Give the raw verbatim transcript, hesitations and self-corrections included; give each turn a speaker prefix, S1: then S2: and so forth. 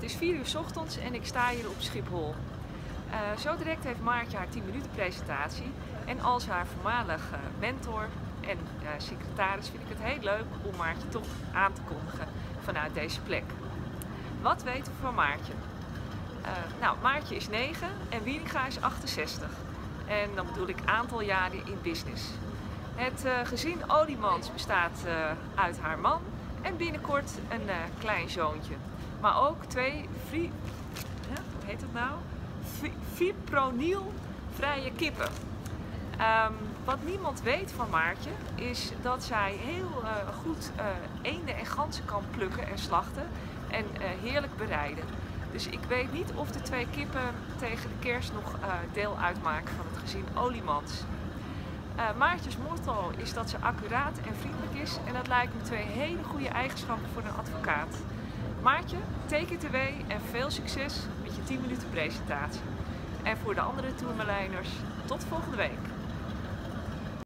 S1: is vier uur 's ochtends en ik sta hier op Schiphol. Uh, zo direct heeft Maartje haar tien minuten presentatie en als haar voormalig uh, mentor en uh, secretaris vind ik het heel leuk om Maartje toch aan te kondigen vanuit deze plek. Wat weten we van Maartje? Uh, nou, Maartje is negen en Wieringa is achtenzestig. En dan bedoel ik aantal jaren in business. Het uh, gezin Oliemans bestaat uh, uit haar man en binnenkort een uh, klein zoontje. Maar ook twee fri huh, hoe heet het nou? Fipronil-vrije kippen. Um, wat niemand weet van Maartje is dat zij heel uh, goed uh, eenden en ganzen kan plukken en slachten en uh, heerlijk bereiden. Dus ik weet niet of de twee kippen tegen de kerst nog uh, deel uitmaken van het gezin Oliemans. Uh, Maartjes motto is dat ze accuraat en vriendelijk is en dat lijkt me twee hele goede eigenschappen voor een advocaat. Maartje, take it away en veel succes met je tien minuten presentatie. En voor de andere tourmalijners, tot volgende week.